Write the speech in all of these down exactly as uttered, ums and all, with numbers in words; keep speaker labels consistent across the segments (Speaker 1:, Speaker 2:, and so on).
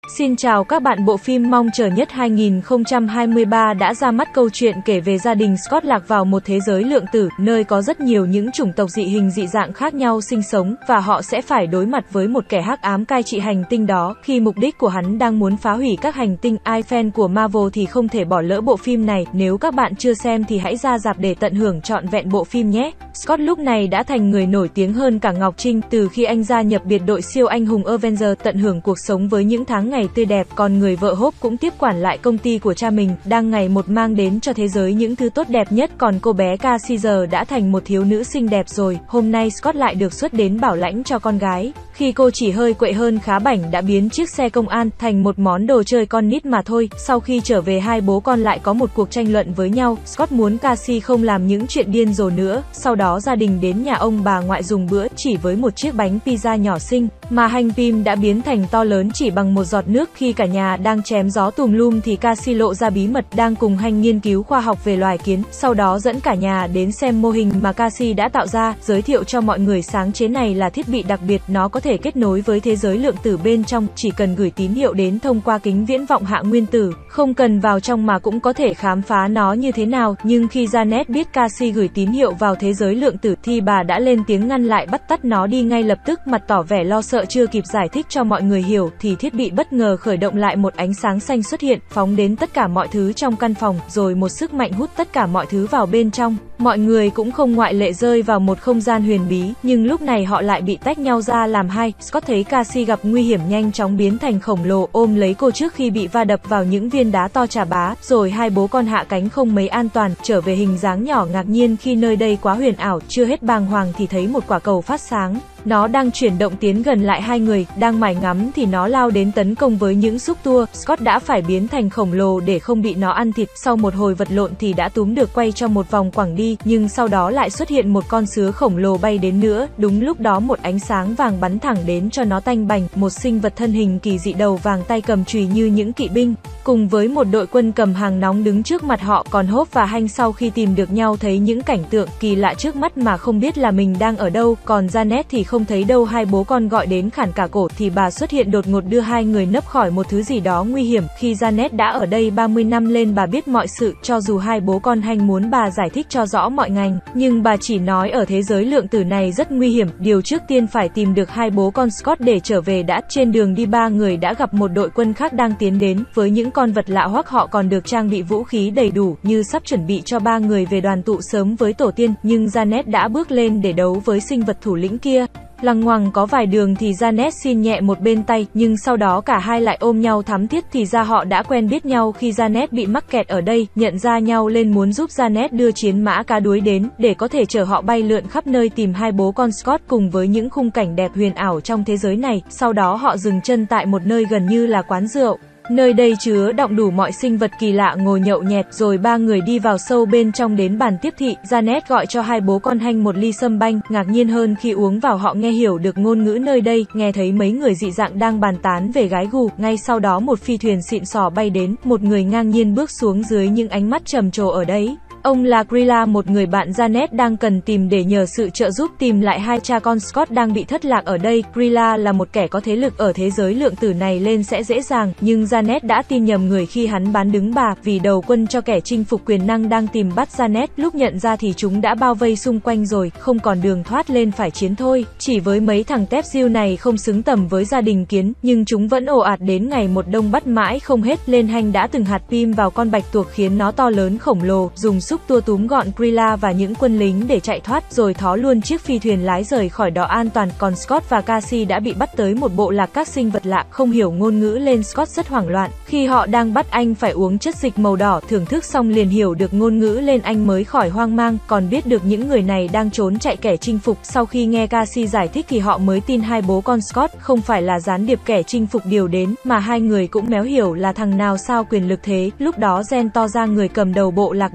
Speaker 1: Xin chào các bạn, bộ phim mong chờ nhất hai nghìn không trăm hai mươi ba đã ra mắt. Câu chuyện kể về gia đình Scott lạc vào một thế giới lượng tử, nơi có rất nhiều những chủng tộc dị hình dị dạng khác nhau sinh sống, và họ sẽ phải đối mặt với một kẻ hắc ám cai trị hành tinh đó, khi mục đích của hắn đang muốn phá hủy các hành tinh. Ai fan của Marvel thì không thể bỏ lỡ bộ phim này, nếu các bạn chưa xem thì hãy ra rạp để tận hưởng trọn vẹn bộ phim nhé. Scott lúc này đã thành người nổi tiếng hơn cả Ngọc Trinh, từ khi anh gia nhập biệt đội siêu anh hùng Avengers, tận hưởng cuộc sống với những tháng ngày tươi đẹp, còn người vợ Hope cũng tiếp quản lại công ty của cha mình, đang ngày một mang đến cho thế giới những thứ tốt đẹp nhất. Còn cô bé Cassie giờ đã thành một thiếu nữ xinh đẹp rồi. Hôm nay Scott lại được xuất đến bảo lãnh cho con gái, khi cô chỉ hơi quậy hơn khá bảnh đã biến chiếc xe công an thành một món đồ chơi con nít mà thôi. Sau khi trở về, hai bố con lại có một cuộc tranh luận với nhau. Scott muốn Cassie không làm những chuyện điên rồ nữa. Sau đó gia đình đến nhà ông bà ngoại dùng bữa, chỉ với một chiếc bánh pizza nhỏ xinh mà hành pim đã biến thành to lớn chỉ bằng một giọt nước. Khi cả nhà đang chém gió tùm lum thì Cassie lộ ra bí mật đang cùng Hành nghiên cứu khoa học về loài kiến, sau đó dẫn cả nhà đến xem mô hình mà Cassie đã tạo ra, giới thiệu cho mọi người sáng chế này là thiết bị đặc biệt, nó có thể kết nối với thế giới lượng tử bên trong, chỉ cần gửi tín hiệu đến thông qua kính viễn vọng hạ nguyên tử, không cần vào trong mà cũng có thể khám phá nó như thế nào. Nhưng khi Janet biết Cassie gửi tín hiệu vào thế giới lượng tử thì bà đã lên tiếng ngăn lại, bắt tắt nó đi ngay lập tức, mặt tỏ vẻ lo sợ. Chưa kịp giải thích cho mọi người hiểu thì thiết bị bất ngờ khởi động lại, một ánh sáng xanh xuất hiện, phóng đến tất cả mọi thứ trong căn phòng, rồi một sức mạnh hút tất cả mọi thứ vào bên trong. Mọi người cũng không ngoại lệ rơi vào một không gian huyền bí, nhưng lúc này họ lại bị tách nhau ra làm hai. Scott thấy Cassie gặp nguy hiểm nhanh chóng biến thành khổng lồ, ôm lấy cô trước khi bị va đập vào những viên đá to chà bá, rồi hai bố con hạ cánh không mấy an toàn, trở về hình dáng nhỏ, ngạc nhiên khi nơi đây quá huyền ảo. Chưa hết bàng hoàng thì thấy một quả cầu phát sáng, nó đang chuyển động tiến gần lại hai người, đang mải ngắm thì nó lao đến tấn công với những xúc tua. Scott đã phải biến thành khổng lồ để không bị nó ăn thịt. Sau một hồi vật lộn thì đã túm được quay cho một vòng quẳng đi, nhưng sau đó lại xuất hiện một con sứa khổng lồ bay đến nữa. Đúng lúc đó một ánh sáng vàng bắn thẳng đến cho nó tanh bành, một sinh vật thân hình kỳ dị đầu vàng, tay cầm chùy như những kỵ binh, cùng với một đội quân cầm hàng nóng đứng trước mặt họ. Còn Hope và Hank sau khi tìm được nhau thấy những cảnh tượng kỳ lạ trước mắt mà không biết là mình đang ở đâu, còn Janet thì không thấy đâu. Hai bố con gọi đến khản cả cổ thì bà xuất hiện đột ngột đưa hai người nấp khỏi một thứ gì đó nguy hiểm. Khi Janet đã ở đây ba mươi năm lên, bà biết mọi sự, cho dù hai bố con Hank muốn bà giải thích cho rõ mọi ngành, nhưng bà chỉ nói ở thế giới lượng tử này rất nguy hiểm, điều trước tiên phải tìm được hai bố con Scott để trở về đã. Trên đường đi ba người đã gặp một đội quân khác đang tiến đến với những con vật lạ hoắc, họ còn được trang bị vũ khí đầy đủ, như sắp chuẩn bị cho ba người về đoàn tụ sớm với tổ tiên. Nhưng Janet đã bước lên để đấu với sinh vật thủ lĩnh kia. Lằng ngoằng có vài đường thì Janet xin nhẹ một bên tay, nhưng sau đó cả hai lại ôm nhau thắm thiết. Thì ra họ đã quen biết nhau khi Janet bị mắc kẹt ở đây, nhận ra nhau lên muốn giúp Janet đưa chiến mã cá đuối đến, để có thể chở họ bay lượn khắp nơi tìm hai bố con Scott cùng với những khung cảnh đẹp huyền ảo trong thế giới này. Sau đó họ dừng chân tại một nơi gần như là quán rượu. Nơi đây chứa đọng đủ mọi sinh vật kỳ lạ ngồi nhậu nhẹt, rồi ba người đi vào sâu bên trong đến bàn tiếp thị. Janet gọi cho hai bố con Hank một ly sâm banh, ngạc nhiên hơn khi uống vào họ nghe hiểu được ngôn ngữ nơi đây, nghe thấy mấy người dị dạng đang bàn tán về gái gù. Ngay sau đó một phi thuyền xịn sò bay đến, một người ngang nhiên bước xuống dưới những ánh mắt trầm trồ ở đấy. Ông là Krilla, một người bạn Janet đang cần tìm để nhờ sự trợ giúp tìm lại hai cha con Scott đang bị thất lạc ở đây. Krilla là một kẻ có thế lực ở thế giới lượng tử này lên sẽ dễ dàng, nhưng Janet đã tin nhầm người khi hắn bán đứng bà, vì đầu quân cho kẻ chinh phục quyền năng đang tìm bắt Janet. Lúc nhận ra thì chúng đã bao vây xung quanh rồi, không còn đường thoát, lên phải chiến thôi. Chỉ với mấy thằng tép diêu này không xứng tầm với gia đình kiến, nhưng chúng vẫn ồ ạt đến ngày một đông bắt mãi không hết. Lên Hank đã từng hạt pim vào con bạch tuộc khiến nó to lớn khổng lồ, dùng xúc tua túm gọn Krilla và những quân lính để chạy thoát, rồi thó luôn chiếc phi thuyền lái rời khỏi đó an toàn. Còn Scott và Cassie đã bị bắt tới một bộ lạc các sinh vật lạ, không hiểu ngôn ngữ lên. Scott rất hoảng loạn khi họ đang bắt anh phải uống chất dịch màu đỏ, thưởng thức xong liền hiểu được ngôn ngữ lên, anh mới khỏi hoang mang, còn biết được những người này đang trốn chạy kẻ chinh phục. Sau khi nghe Cassie giải thích thì họ mới tin hai bố con Scott không phải là gián điệp kẻ chinh phục điều đến, mà hai người cũng méo hiểu là thằng nào sao quyền lực thế. Lúc đó Jen to ra, người cầm đầu bộ lạc đến.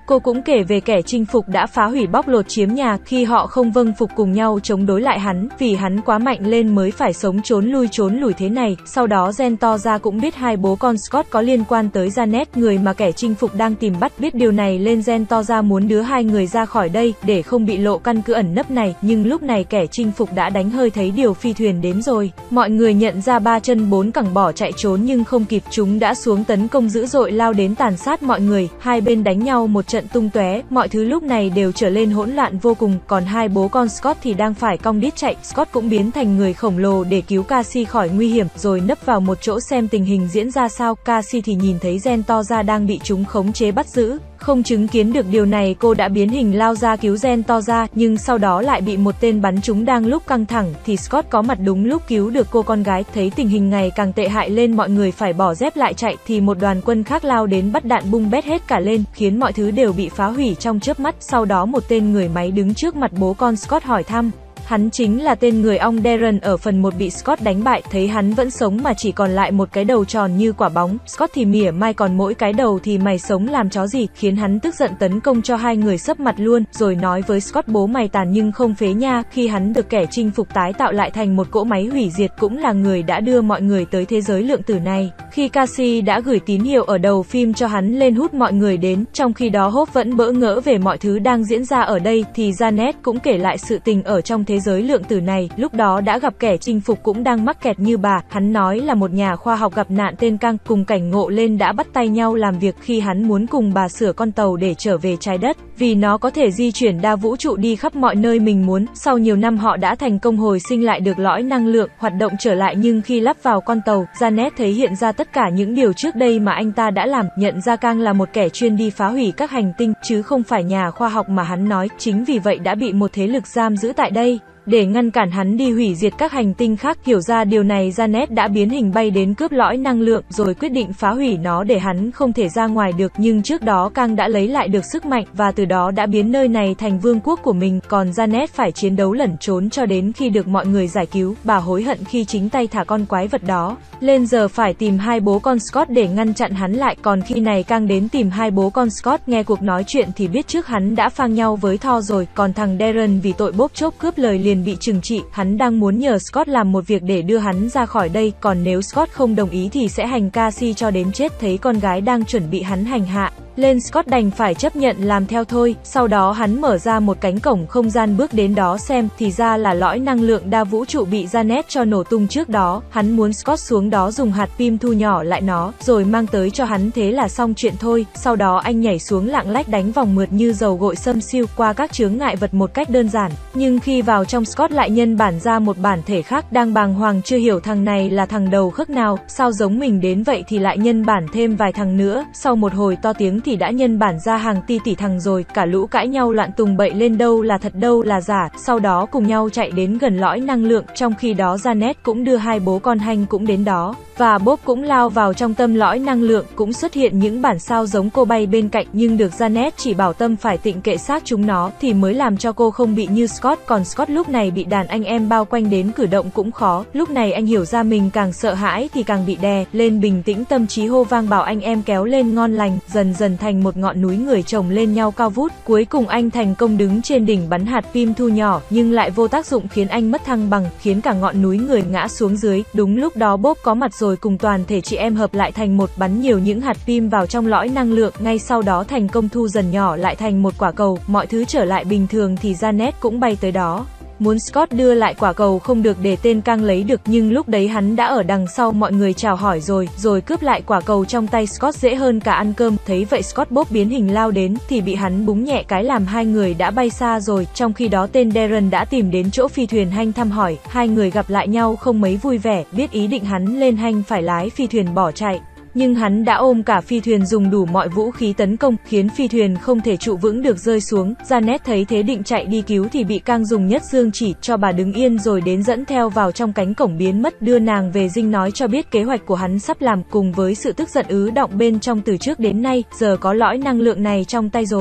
Speaker 1: Cô cũng kể về kẻ chinh phục đã phá hủy bóc lột chiếm nhà, khi họ không vâng phục cùng nhau chống đối lại hắn, vì hắn quá mạnh lên mới phải sống trốn lui trốn lùi thế này. Sau đó Jen to ra cũng biết hai bố con Scott có liên quan tới Janet, người mà kẻ chinh phục đang tìm bắt. Biết điều này lên Jen to ra muốn đưa hai người ra khỏi đây, để không bị lộ căn cứ ẩn nấp này, nhưng lúc này kẻ chinh phục đã đánh hơi thấy điều phi thuyền đến rồi. Mọi người nhận ra ba chân bốn cẳng bỏ chạy trốn nhưng không kịp, chúng đã xuống tấn công dữ dội lao đến tàn sát mọi người, hai bên đánh nhau một trận tung tóe, mọi thứ lúc này đều trở lên hỗn loạn vô cùng, còn hai bố con Scott thì đang phải cong đít chạy. Scott cũng biến thành người khổng lồ để cứu Cassie khỏi nguy hiểm, rồi nấp vào một chỗ xem tình hình diễn ra sao. Cassie thì nhìn thấy Jen to ra đang bị chúng khống chế bắt giữ. Không chứng kiến được điều này, cô đã biến hình lao ra cứu Jen to ra, nhưng sau đó lại bị một tên bắn trúng. Đang lúc căng thẳng thì Scott có mặt đúng lúc cứu được cô con gái. Thấy tình hình ngày càng tệ hại lên, mọi người phải bỏ dép lại chạy, thì một đoàn quân khác lao đến bắt đạn bung bét hết cả lên, khiến mọi thứ đều bị phá hủy trong chớp mắt. Sau đó một tên người máy đứng trước mặt bố con Scott hỏi thăm. Hắn chính là tên người ong Darren ở phần một bị Scott đánh bại. Thấy hắn vẫn sống mà chỉ còn lại một cái đầu tròn như quả bóng, Scott thì mỉa mai, còn mỗi cái đầu thì mày sống làm chó gì, khiến hắn tức giận tấn công cho hai người sấp mặt luôn, rồi nói với Scott bố mày tàn nhưng không phế nha. Khi hắn được kẻ chinh phục tái tạo lại thành một cỗ máy hủy diệt, cũng là người đã đưa mọi người tới thế giới lượng tử này. Khi Cassie đã gửi tín hiệu ở đầu phim cho hắn lên hút mọi người đến, trong khi đó Hope vẫn bỡ ngỡ về mọi thứ đang diễn ra ở đây, thì Janet cũng kể lại sự tình ở trong thế giới lượng tử này. Lúc đó đã gặp kẻ chinh phục cũng đang mắc kẹt như bà, hắn nói là một nhà khoa học gặp nạn tên Kang, cùng cảnh ngộ lên đã bắt tay nhau làm việc khi hắn muốn cùng bà sửa con tàu để trở về trái đất, vì nó có thể di chuyển đa vũ trụ đi khắp mọi nơi mình muốn. Sau nhiều năm họ đã thành công hồi sinh lại được lõi năng lượng, hoạt động trở lại, nhưng khi lắp vào con tàu, Janet thấy hiện ra tất cả những điều trước đây mà anh ta đã làm, nhận ra Kang là một kẻ chuyên đi phá hủy các hành tinh, chứ không phải nhà khoa học mà hắn nói, chính vì vậy đã bị một thế lực giam giữ tại đây. Để ngăn cản hắn đi hủy diệt các hành tinh khác. Hiểu ra điều này, Janet đã biến hình bay đến cướp lõi năng lượng, rồi quyết định phá hủy nó để hắn không thể ra ngoài được. Nhưng trước đó Kang đã lấy lại được sức mạnh, và từ đó đã biến nơi này thành vương quốc của mình. Còn Janet phải chiến đấu lẩn trốn cho đến khi được mọi người giải cứu. Bà hối hận khi chính tay thả con quái vật đó lên, giờ phải tìm hai bố con Scott để ngăn chặn hắn lại. Còn khi này Kang đến tìm hai bố con Scott, nghe cuộc nói chuyện thì biết trước hắn đã phang nhau với Thor rồi. Còn thằng Darren vì tội bóp chốc cướp lời liền bị trừng trị. Hắn đang muốn nhờ Scott làm một việc để đưa hắn ra khỏi đây, còn nếu Scott không đồng ý thì sẽ hành Cassie cho đến chết. Thấy con gái đang chuẩn bị hắn hành hạ lên, Scott đành phải chấp nhận làm theo thôi. Sau đó hắn mở ra một cánh cổng không gian bước đến đó xem, thì ra là lõi năng lượng đa vũ trụ bị Janet cho nổ tung trước đó. Hắn muốn Scott xuống đó dùng hạt pin thu nhỏ lại nó, rồi mang tới cho hắn, thế là xong chuyện thôi. Sau đó anh nhảy xuống lạng lách đánh vòng mượt như dầu gội xâm xiu qua các chướng ngại vật một cách đơn giản. Nhưng khi vào trong, Scott lại nhân bản ra một bản thể khác. Đang bàng hoàng chưa hiểu thằng này là thằng đầu khớp nào, sao giống mình đến vậy, thì lại nhân bản thêm vài thằng nữa. Sau một hồi to tiếng thì đã nhân bản ra hàng ti tỷ thằng rồi. Cả lũ cãi nhau loạn tùng bậy lên, đâu là thật đâu là giả. Sau đó cùng nhau chạy đến gần lõi năng lượng. Trong khi đó Janet cũng đưa hai bố con Hank cũng đến đó, và Bob cũng lao vào trong tâm lõi năng lượng. Cũng xuất hiện những bản sao giống cô bay bên cạnh, nhưng được Janet chỉ bảo Tâm phải tịnh kệ xác chúng nó, thì mới làm cho cô không bị như Scott. Còn Scott lúc này bị đàn anh em bao quanh đến cử động cũng khó. Lúc này anh hiểu ra mình càng sợ hãi thì càng bị đè lên, bình tĩnh tâm trí hô vang bảo anh em kéo lên ngon lành. Dần dần thành một ngọn núi người chồng lên nhau cao vút. Cuối cùng anh thành công đứng trên đỉnh bắn hạt pin thu nhỏ, nhưng lại vô tác dụng, khiến anh mất thăng bằng, khiến cả ngọn núi người ngã xuống dưới. Đúng lúc đó Bob có mặt rồi, cùng toàn thể chị em hợp lại thành một, bắn nhiều những hạt pin vào trong lõi năng lượng. Ngay sau đó thành công thu dần nhỏ lại thành một quả cầu. Mọi thứ trở lại bình thường thì Janet cũng bay tới đó, muốn Scott đưa lại quả cầu, không được để tên Kang lấy được, nhưng lúc đấy hắn đã ở đằng sau mọi người chào hỏi rồi, rồi cướp lại quả cầu trong tay Scott dễ hơn cả ăn cơm. Thấy vậy Scott Bob biến hình lao đến, thì bị hắn búng nhẹ cái làm hai người đã bay xa rồi. Trong khi đó tên Darren đã tìm đến chỗ phi thuyền Hank thăm hỏi, hai người gặp lại nhau không mấy vui vẻ, biết ý định hắn lên Hank phải lái phi thuyền bỏ chạy. Nhưng hắn đã ôm cả phi thuyền dùng đủ mọi vũ khí tấn công, khiến phi thuyền không thể trụ vững được rơi xuống. Janet thấy thế định chạy đi cứu thì bị Kang dùng nhất dương chỉ cho bà đứng yên, rồi đến dẫn theo vào trong cánh cổng biến mất, đưa nàng về dinh nói cho biết kế hoạch của hắn sắp làm. Cùng với sự tức giận ứ động bên trong từ trước đến nay, giờ có lõi năng lượng này trong tay rồi,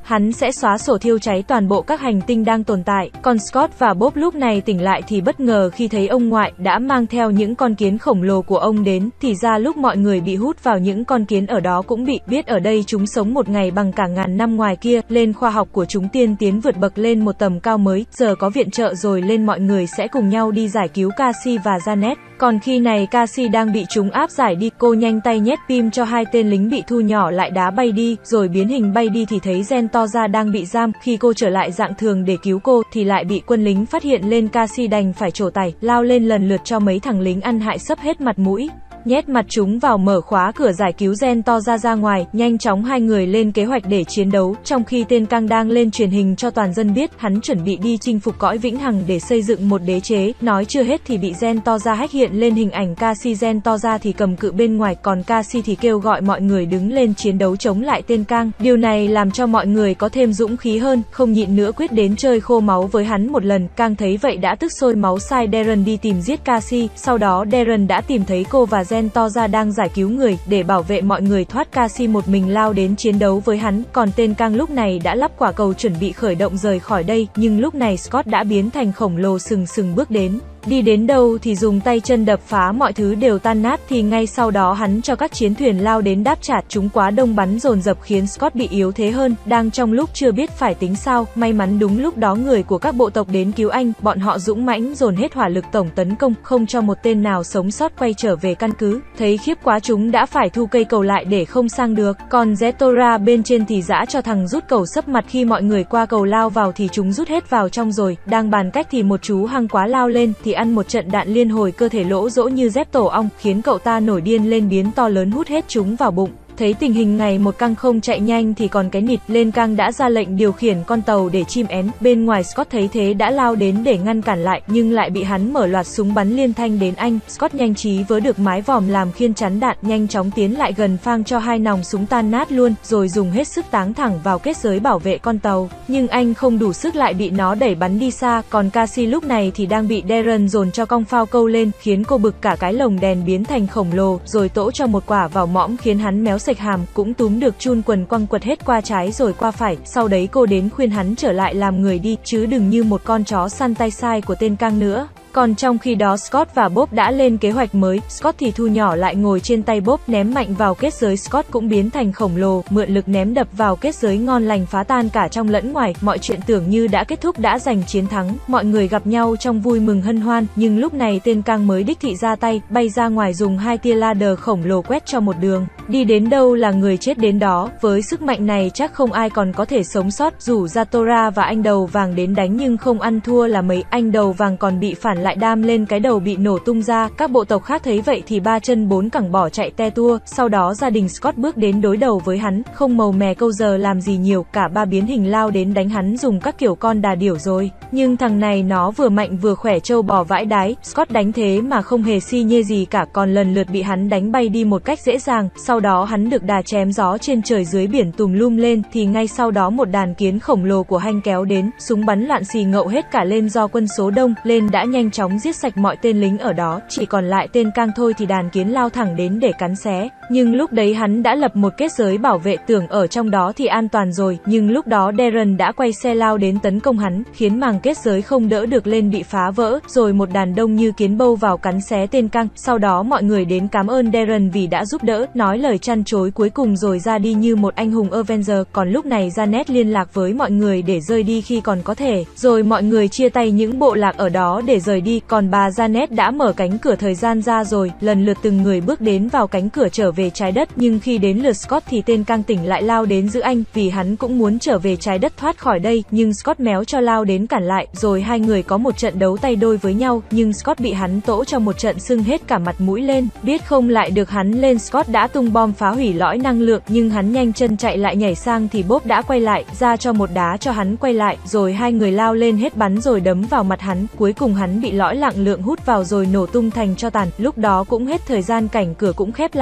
Speaker 1: hắn sẽ xóa sổ thiêu cháy toàn bộ các hành tinh đang tồn tại. Còn Scott và Bob lúc này tỉnh lại thì bất ngờ khi thấy ông ngoại đã mang theo những con kiến khổng lồ của ông đến, thì ra lúc mọi người bị hút vào những con kiến ở đó cũng bị biết ở đây chúng sống một ngày bằng cả ngàn năm ngoài kia, lên khoa học của chúng tiên tiến vượt bậc lên một tầm cao mới, giờ có viện trợ rồi lên mọi người sẽ cùng nhau đi giải cứu Cassie và Janet. Còn khi này Cassie đang bị chúng áp giải đi, cô nhanh tay nhét pim cho hai tên lính bị thu nhỏ lại đá bay đi, rồi biến hình bay đi thì thấy Zentorra đang bị giam, khi cô trở lại dạng thường để cứu cô, thì lại bị quân lính phát hiện lên, Cassie đành phải trổ tải, lao lên lần lượt cho mấy thằng lính ăn hại sấp hết mặt mũi. Nhét mặt chúng vào mở khóa cửa giải cứu Zentorra ra ngoài, nhanh chóng hai người lên kế hoạch để chiến đấu, trong khi tên Kang đang lên truyền hình cho toàn dân biết, hắn chuẩn bị đi chinh phục cõi vĩnh hằng để xây dựng một đế chế, nói chưa hết thì bị Zentorra hack hiện lên hình ảnh Cassie. Zentorra thì cầm cự bên ngoài, còn Cassie thì kêu gọi mọi người đứng lên chiến đấu chống lại tên Kang, điều này làm cho mọi người có thêm dũng khí hơn, không nhịn nữa quyết đến chơi khô máu với hắn một lần. Kang thấy vậy đã tức sôi máu sai Darren đi tìm giết Cassie, sau đó Darren đã tìm thấy cô và Zentorra đang giải cứu người, để bảo vệ mọi người thoát, Cassie một mình lao đến chiến đấu với hắn, còn tên Kang lúc này đã lắp quả cầu chuẩn bị khởi động rời khỏi đây, nhưng lúc này Scott đã biến thành khổng lồ sừng sừng bước đến. Đi đến đâu thì dùng tay chân đập phá mọi thứ đều tan nát, thì ngay sau đó hắn cho các chiến thuyền lao đến đáp trả, chúng quá đông bắn dồn dập khiến Scott bị yếu thế hơn, đang trong lúc chưa biết phải tính sao, may mắn đúng lúc đó người của các bộ tộc đến cứu anh, bọn họ dũng mãnh dồn hết hỏa lực tổng tấn công, không cho một tên nào sống sót quay trở về căn cứ, thấy khiếp quá chúng đã phải thu cây cầu lại để không sang được, còn Zentorra bên trên thì giã cho thằng rút cầu sấp mặt, khi mọi người qua cầu lao vào thì chúng rút hết vào trong rồi, đang bàn cách thì một chú hăng quá lao lên, thì ăn một trận đạn liên hồi, cơ thể lỗ rỗ như dép tổ ong, khiến cậu ta nổi điên lên biến to lớn hút hết chúng vào bụng. Thấy tình hình ngày một Kang không chạy nhanh thì còn cái nịt lên, Kang đã ra lệnh điều khiển con tàu để chim én, bên ngoài Scott thấy thế đã lao đến để ngăn cản lại, nhưng lại bị hắn mở loạt súng bắn liên thanh đến anh. Scott nhanh trí vớ được mái vòm làm khiên chắn đạn, nhanh chóng tiến lại gần phang cho hai nòng súng tan nát luôn, rồi dùng hết sức táng thẳng vào kết giới bảo vệ con tàu, nhưng anh không đủ sức lại bị nó đẩy bắn đi xa. Còn Cassie lúc này thì đang bị Darren dồn cho cong phao câu lên, khiến cô bực cả cái lồng đèn biến thành khổng lồ, rồi tỗ cho một quả vào mõm khiến hắn méo sạch hàm, cũng túm được chun quần quăng quật hết qua trái rồi qua phải, sau đấy cô đến khuyên hắn trở lại làm người đi, chứ đừng như một con chó săn tay sai của tên Kang nữa. Còn trong khi đó Scott và Bob đã lên kế hoạch mới, Scott thì thu nhỏ lại ngồi trên tay Bob, ném mạnh vào kết giới, Scott cũng biến thành khổng lồ, mượn lực ném đập vào kết giới ngon lành phá tan cả trong lẫn ngoài, mọi chuyện tưởng như đã kết thúc, đã giành chiến thắng, mọi người gặp nhau trong vui mừng hân hoan, nhưng lúc này tên Kang mới đích thị ra tay, bay ra ngoài dùng hai tia laser khổng lồ quét cho một đường, đi đến đâu là người chết đến đó, với sức mạnh này chắc không ai còn có thể sống sót, rủ Zentorra và anh đầu vàng đến đánh nhưng không ăn thua là mấy, anh đầu vàng còn bị phản lại đam lên cái đầu bị nổ tung ra, các bộ tộc khác thấy vậy thì ba chân bốn cẳng bỏ chạy te tua, sau đó gia đình Scott bước đến đối đầu với hắn, không màu mè câu giờ làm gì nhiều, cả ba biến hình lao đến đánh hắn dùng các kiểu con đà điểu rồi, nhưng thằng này nó vừa mạnh vừa khỏe trâu bò vãi đái, Scott đánh thế mà không hề si nhê gì cả, còn lần lượt bị hắn đánh bay đi một cách dễ dàng, sau đó hắn được đà chém gió trên trời dưới biển tùm lum lên, thì ngay sau đó một đàn kiến khổng lồ của Hanh kéo đến, súng bắn loạn xì ngậu hết cả lên, do quân số đông, lên đã nhanh chóng giết sạch mọi tên lính ở đó, chỉ còn lại tên Kang thôi thì đàn kiến lao thẳng đến để cắn xé, nhưng lúc đấy hắn đã lập một kết giới bảo vệ, tưởng ở trong đó thì an toàn rồi, nhưng lúc đó Darren đã quay xe lao đến tấn công hắn, khiến màng kết giới không đỡ được lên bị phá vỡ, rồi một đàn đông như kiến bâu vào cắn xé tên Kang, sau đó mọi người đến cảm ơn Darren vì đã giúp đỡ, nói lời chăn chối cuối cùng rồi ra đi như một anh hùng Avenger. Còn lúc này Janet liên lạc với mọi người để rời đi khi còn có thể, rồi mọi người chia tay những bộ lạc ở đó để rời đi, còn bà Janet đã mở cánh cửa thời gian ra rồi, lần lượt từng người bước đến vào cánh cửa trở về trái đất, nhưng khi đến lượt Scott thì tên Kang tỉnh lại lao đến giữ anh, vì hắn cũng muốn trở về trái đất thoát khỏi đây, nhưng Scott méo cho lao đến cản lại, rồi hai người có một trận đấu tay đôi với nhau, nhưng Scott bị hắn tỗ cho một trận sưng hết cả mặt mũi lên, biết không lại được hắn lên, Scott đã tung bom phá hủy lõi năng lượng, nhưng hắn nhanh chân chạy lại nhảy sang thì Bob đã quay lại, ra cho một đá cho hắn quay lại, rồi hai người lao lên hết bắn rồi đấm vào mặt hắn, cuối cùng hắn bị lõi năng lượng hút vào rồi nổ tung thành tro tàn, lúc đó cũng hết thời gian, cảnh cửa cũng khép lại, hai người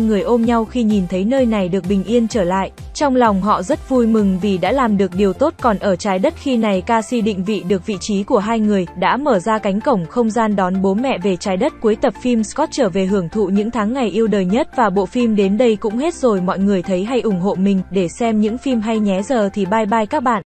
Speaker 1: người ôm nhau khi nhìn thấy nơi này được bình yên trở lại. Trong lòng họ rất vui mừng vì đã làm được điều tốt. Còn ở trái đất khi này Cassie định vị được vị trí của hai người, đã mở ra cánh cổng không gian đón bố mẹ về trái đất. Cuối tập phim Scott trở về hưởng thụ những tháng ngày yêu đời nhất và bộ phim đến đây cũng hết rồi. Mọi người thấy hay ủng hộ mình để xem những phim hay nhé. Giờ thì bye bye các bạn.